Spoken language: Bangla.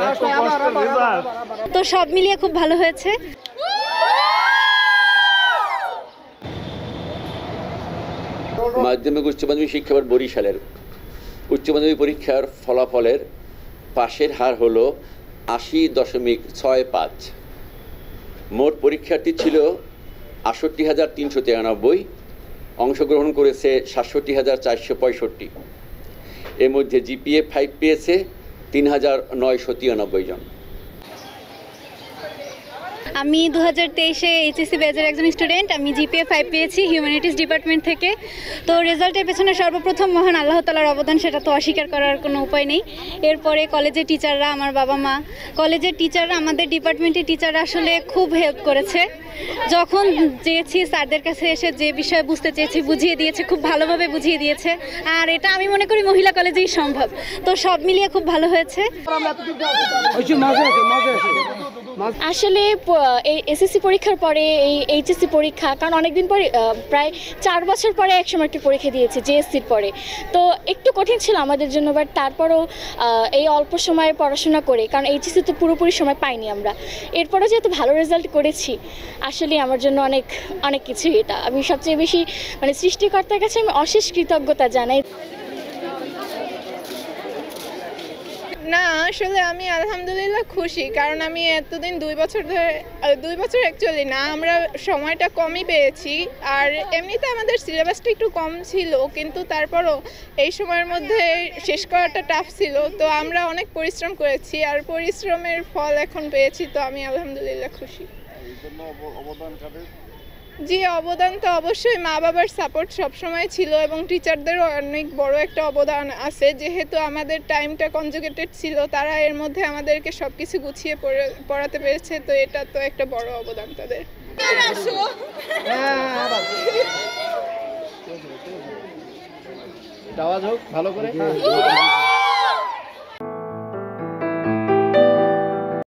তো সব মিলিয়ে খুব ভালো হয়েছে। মাধ্যমিক উচ্চ মাধ্যমিক শিক্ষা বোর্ড বরিশালের উচ্চ মাধ্যমিক পরীক্ষার ফলাফলের পাশের হার হলো ৮০.৬৫। মোট পরীক্ষার্থী ছিল ৬৮,৩৯৩, অংশগ্রহণ করেছে ৬৭,৪৬৫। এর মধ্যে জিপিএ 5 পেয়েছে ৩,৯৯৩ জন। আমি 2023-এ এইচএসসি ব্যাচের একজন স্টুডেন্ট। আমি জিপিএ 5 পেয়েছি হিউম্যানিটিস ডিপার্টমেন্ট থেকে। তো রেজাল্টের পেছনে সর্বপ্রথম মহান আল্লাহ তাআলার অবদান, সেটা তো অস্বীকার করার কোনো উপায় নেই। এরপরে কলেজের টিচাররা, আমার বাবা মা, কলেজের টিচাররা, আমাদের ডিপার্টমেন্টের টিচাররা আসলে খুব হেল্প করেছে। যখন চেয়েছি স্যারদের কাছে এসে যে বিষয় বুঝতে চেয়েছি বুঝিয়ে দিয়েছে, খুব ভালোভাবে বুঝিয়ে দিয়েছে। আর এটা আমি মনে করি মহিলা কলেজেই সম্ভব। তো সব মিলিয়ে খুব ভালো হয়েছে। আসলে এই এসএসসি পরীক্ষার পরে এই এইচএসসি পরীক্ষা, কারণ অনেকদিন পরে প্রায় 4 বছর পরে একসময় একটা পরীক্ষা দিয়েছি জেএসসির পরে, তো একটু কঠিন ছিল আমাদের জন্য। বাট তারপরও এই অল্প সময়ে পড়াশোনা করে, কারণ এইচএসসি তো পুরোপুরি সময় পাইনি আমরা, এরপরও যেহেতু ভালো রেজাল্ট করেছি, আসলে আমার জন্য অনেক অনেক কিছু। এটা আমি সবচেয়ে বেশি মানে সৃষ্টিকর্তার কাছে আমি অশেষ কৃতজ্ঞতা জানাই। না, আসলে আমি আলহামদুলিল্লাহ খুশি, কারণ আমি এতদিন 2 বছর ধরে, 2 বছর অ্যাকচুয়ালি না, আমরা সময়টা কমই পেয়েছি। আর এমনিতে আমাদের সিলেবাসটা একটু কম ছিল, কিন্তু তারপরও এই সময়ের মধ্যে শেষ করাটা টাফ ছিল। তো আমরা অনেক পরিশ্রম করেছি, আর পরিশ্রমের ফল এখন পেয়েছি। তো আমি আলহামদুলিল্লাহ খুশি। জি, অবদান তো অবশ্যই মা বাবার সাপোর্ট সবসময় ছিল, এবং টিচারদেরও অনেক বড় একটা অবদান আছে। যেহেতু আমাদের টাইমটা কনজুগেটেড ছিল, তারা এর মধ্যে আমাদেরকে সব কিছু গুছিয়ে পড়াতে পেরেছে। তো এটা তো একটা বড় অবদান তাদের। আওয়াজ হোক ভালো করে।